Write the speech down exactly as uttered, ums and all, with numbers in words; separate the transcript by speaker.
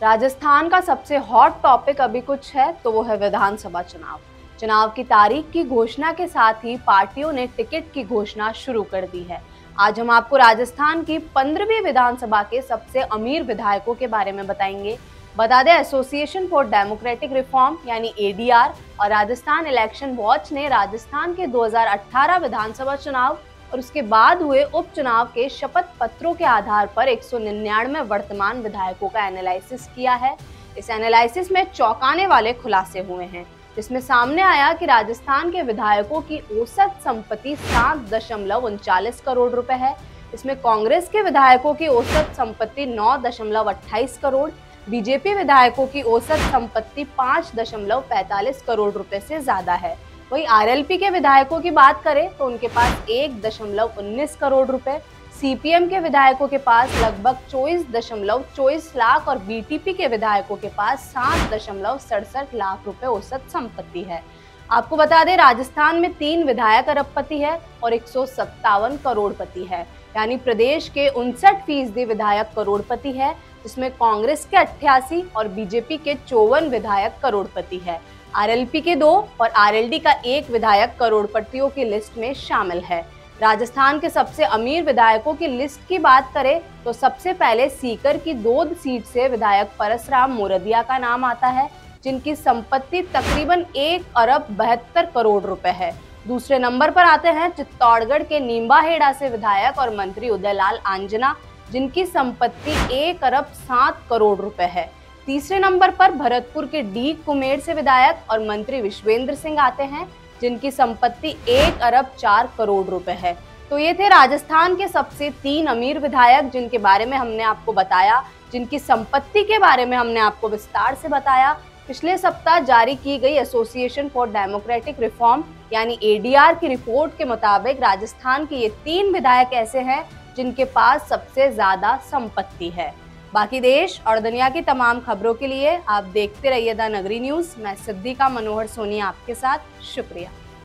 Speaker 1: राजस्थान का सबसे hot topic अभी कुछ है तो वो है विधानसभा चुनाव। चुनाव की तारीख की घोषणा के साथ ही पार्टियों ने टिकट की घोषणा शुरू कर दी है। आज हम आपको राजस्थान की पंद्रहवीं विधानसभा के सबसे अमीर विधायकों के बारे में बताएंगे। बता दें, एसोसिएशन फॉर डेमोक्रेटिक रिफॉर्म यानी ए डी आर और राजस्थान इलेक्शन वॉच ने राजस्थान के दो हज़ार अठारह विधानसभा चुनाव और उसके बाद हुए उपचुनाव के शपथ पत्रों के आधार पर एक सौ निन्यानवे वर्तमान विधायकों का एनालिसिस किया है। इस एनालिसिस में चौंकाने वाले खुलासे हुए हैं, जिसमें सामने आया कि राजस्थान के विधायकों की औसत संपत्ति सात दशमलव उनचालीस करोड़ रुपए है। इसमें कांग्रेस के विधायकों की औसत संपत्ति नौ दशमलव अट्ठाईस करोड़, बीजेपी विधायकों की औसत संपत्ति पाँच दशमलव पैंतालीस करोड़ रुपए से ज्यादा है। वहीं आर एल पी के विधायकों की बात करें तो उनके पास एक दशमलव उन्नीस करोड़ रुपए, सी पी एम के विधायकों के पास लगभग चौबीस दशमलव चौबीस लाख और बी टी पी के विधायकों के पास सात दशमलव सड़सठ लाख रुपए औसत संपत्ति है। आपको बता दें, राजस्थान में तीन विधायक अरबपति है और एक सौ सत्तावन करोड़पति है, यानी प्रदेश के उनसठ फीसदी विधायक करोड़पति है, जिसमें कांग्रेस के अट्ठासी और बीजेपी के चौवन विधायक करोड़पति है। आर एल पी के दो और आर एल डी का एक विधायक करोड़पतियों की लिस्ट में शामिल है। राजस्थान के सबसे अमीर विधायकों की लिस्ट की बात करें तो सबसे पहले सीकर की दोद सीट से विधायक परसराम मोरदिया का नाम आता है, जिनकी संपत्ति तकरीबन एक अरब बहत्तर करोड़ रुपए है। दूसरे नंबर पर आते हैं चित्तौड़गढ़ के नींबाहेड़ा से विधायक और मंत्री उदयलाल आंजना, जिनकी संपत्ति एक अरब सात करोड़ रुपए है। तीसरे नंबर पर भरतपुर के डी कुमेर से विधायक और मंत्री विश्वेंद्र सिंह आते हैं, जिनकी संपत्ति एक अरब चार करोड़ रुपए है। तो ये थे राजस्थान के सबसे तीन अमीर विधायक, जिनके बारे में हमने आपको बताया, जिनकी संपत्ति के बारे में हमने आपको विस्तार से बताया। पिछले सप्ताह जारी की गई एसोसिएशन फॉर डेमोक्रेटिक रिफॉर्म यानी ए डी आर की रिपोर्ट के मुताबिक राजस्थान के ये तीन विधायक ऐसे हैं जिनके पास सबसे ज्यादा संपत्ति है। बाकी देश और दुनिया की तमाम खबरों के लिए आप देखते रहिए द नगरी न्यूज। मैं सिद्धिका मनोहर सोनी आपके साथ। शुक्रिया।